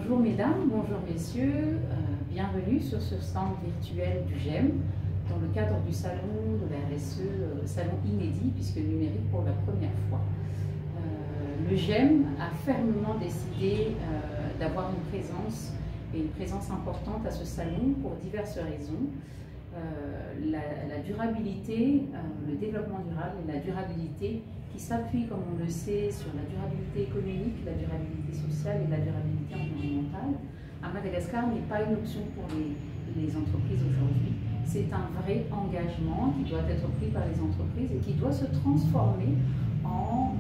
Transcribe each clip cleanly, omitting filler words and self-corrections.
Bonjour mesdames, bonjour messieurs, bienvenue sur ce stand virtuel du GEM dans le cadre du salon de la RSE, salon inédit puisque numérique pour la première fois. Le GEM a fermement décidé d'avoir une présence importante à ce salon pour diverses raisons. La durabilité, le développement durable et la durabilité qui s'appuie, comme on le sait, sur la durabilité économique, la durabilité sociale et la durabilité environnementale, à Madagascar n'est pas une option pour les entreprises aujourd'hui. C'est un vrai engagement qui doit être pris par les entreprises et qui doit se transformer en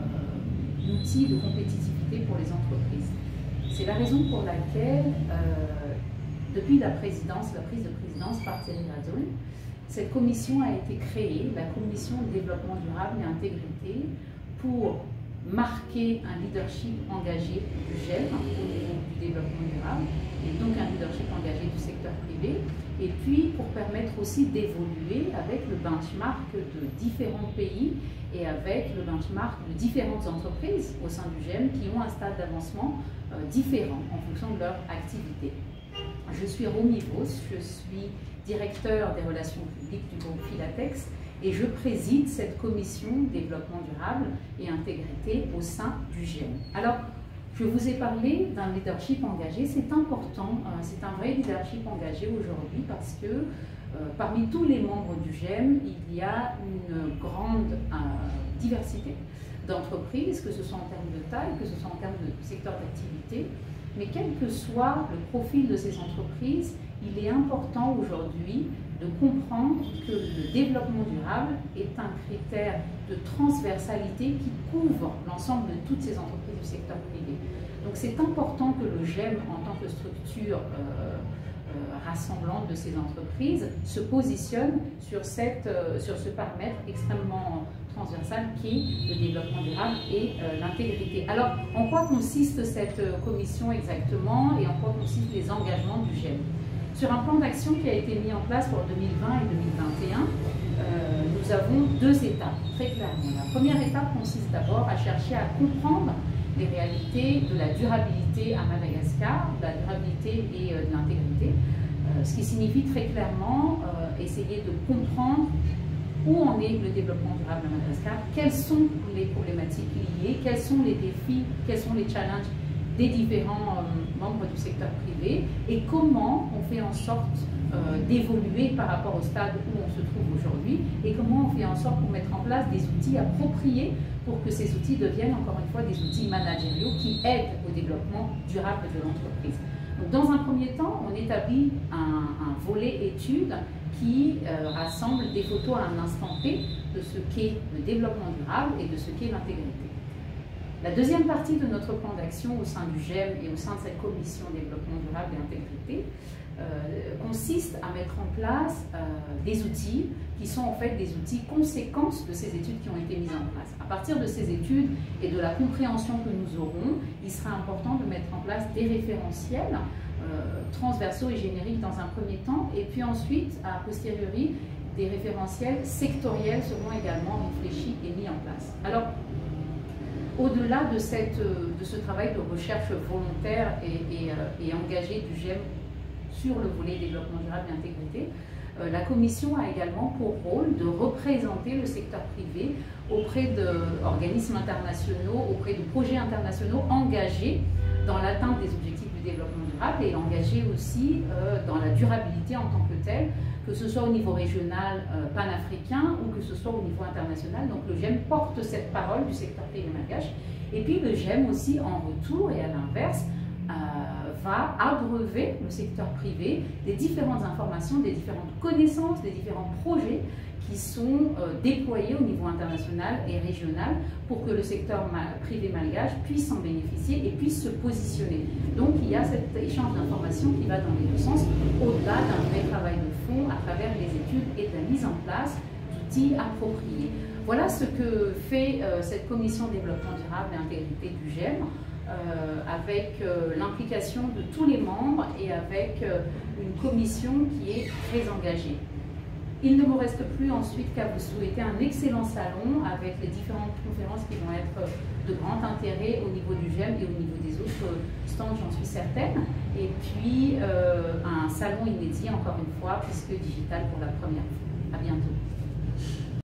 outil de compétitivité pour les entreprises. C'est la raison pour laquelle depuis la prise de présidence par Thierry Radzoul, cette commission a été créée, la commission de développement durable et intégrité, pour marquer un leadership engagé du GEM au niveau du développement durable, et donc un leadership engagé du secteur privé, et puis pour permettre aussi d'évoluer avec le benchmark de différents pays et avec le benchmark de différentes entreprises au sein du GEM qui ont un stade d'avancement différent en fonction de leur activité. Je suis Romy Vos, je suis directeur des relations publiques du groupe Philatex et je préside cette commission développement durable et intégrité au sein du GEM. Alors, je vous ai parlé d'un leadership engagé, c'est important, c'est un vrai leadership engagé aujourd'hui parce que parmi tous les membres du GEM, il y a une grande diversité d'entreprises, que ce soit en termes de taille, que ce soit en termes de secteur d'activité. Mais quel que soit le profil de ces entreprises, il est important aujourd'hui de comprendre que le développement durable est un critère de transversalité qui couvre l'ensemble de toutes ces entreprises du secteur privé. Donc c'est important que le GEM, en tant que structure rassemblante de ces entreprises, se positionne sur ce paramètre extrêmement transversal qui est le développement durable et l'intégrité. Alors, en quoi consiste cette commission exactement et en quoi consistent les engagements du GEM? Sur un plan d'action qui a été mis en place pour 2020 et 2021, nous avons deux étapes, très clairement. La première étape consiste d'abord à chercher à comprendre les réalités de la durabilité à Madagascar, de la durabilité et de l'intégrité, ce qui signifie très clairement essayer de comprendre où en est le développement durable à Madagascar, quelles sont les problématiques liées, quels sont les défis, quels sont les challenges des différents membres du secteur privé et comment on fait en sorte d'évoluer par rapport au stade où on se trouve aujourd'hui et comment on fait en sorte pour mettre en place des outils appropriés pour que ces outils deviennent encore une fois des outils managériaux qui aident au développement durable de l'entreprise. Donc, dans un premier temps, on établit un volet études qui rassemble des photos à un instant T de ce qu'est le développement durable et de ce qu'est l'intégrité. La deuxième partie de notre plan d'action au sein du GEM et au sein de cette commission développement durable et intégrité consiste à mettre en place des outils qui sont en fait des outils conséquences de ces études qui ont été mises en place. À partir de ces études et de la compréhension que nous aurons, il sera important de mettre en place des référentiels transversaux et génériques dans un premier temps, et puis ensuite, a posteriori, des référentiels sectoriels seront également réfléchis et mis en place. Alors, au-delà de ce travail de recherche volontaire et engagé du GEM sur le volet développement durable et intégrité, la Commission a également pour rôle de représenter le secteur privé auprès d'organismes internationaux, auprès de projets internationaux engagés dans l'atteinte des objectifs du développement durable et engagés aussi dans la durabilité en tant que telle, que ce soit au niveau régional panafricain ou que ce soit au niveau international. Donc le GEM porte cette parole du secteur privé malgache. Et puis le GEM aussi, en retour et à l'inverse, va abreuver le secteur privé des différentes informations, des différentes connaissances, des différents projets qui sont déployés au niveau international et régional pour que le secteur privé malgache puisse en bénéficier et puisse se positionner. Donc il y a cet échange d'informations qui va dans les deux sens, au-delà d'un vrai travail de fond à travers les études et de la mise en place d'outils appropriés. Voilà ce que fait cette commission développement durable et intégrité du GEM, avec l'implication de tous les membres et avec une commission qui est très engagée. Il ne me reste plus ensuite qu'à vous souhaiter un excellent salon avec les différentes conférences qui vont être de grand intérêt au niveau du GEM et au niveau des autres stands, j'en suis certaine. Et puis un salon inédit encore une fois, puisque digital pour la première fois. À bientôt.